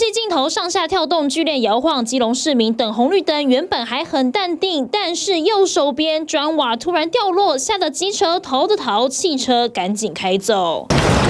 器镜头上下跳动，剧烈摇晃。基隆市民等红绿灯原本还很淡定，但是右手边砖瓦突然掉落，吓得机车逃的逃，汽车赶紧开走。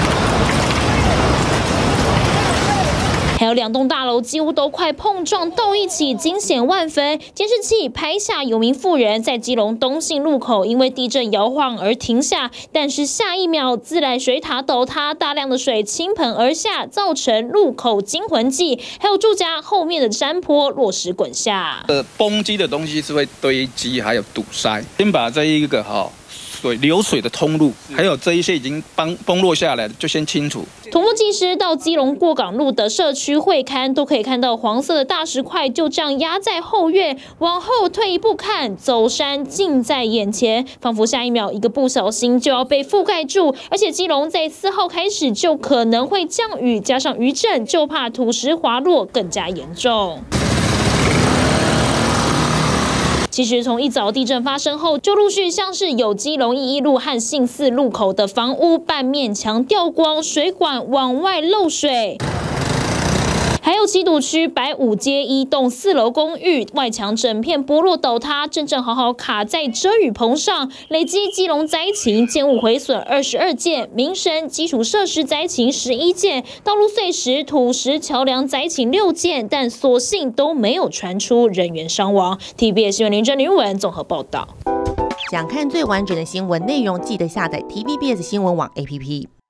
还有2栋大楼几乎都快碰撞到一起，惊险万分。监视器拍下有名妇人在基隆东信路口因为地震摇晃而停下，但是下一秒自来水塔倒塌，大量的水倾盆而下，造成路口惊魂记。还有住家后面的山坡落石滚下。 崩积的东西是会堆积，还有堵塞。先把这一个流水的通路，还有这一些已经崩落下来的，就先清除。 土木技师到基隆过港路的社区会勘，都可以看到黄色的大石块就这样压在后院。往后退一步看，走山近在眼前，仿佛下一秒一个不小心就要被覆盖住。而且基隆在4号开始就可能会降雨，加上余震，就怕土石滑落更加严重。 其实从一早地震发生后，就陆续像是有基隆1路和信4路口的房屋半面墙掉光，水管往外漏水。 还有七堵区白5街1栋4楼公寓外墙整片剥落倒塌，正好好卡在遮雨棚上，累积基隆灾情建物毁损22件，民生基础设施灾情11件，道路碎石、土石桥梁灾情6件，但所幸都没有传出人员伤亡。TVBS 新闻林真林文综合报道。 想看最完整的新闻内容，记得下载 TVBS 新闻网 APP。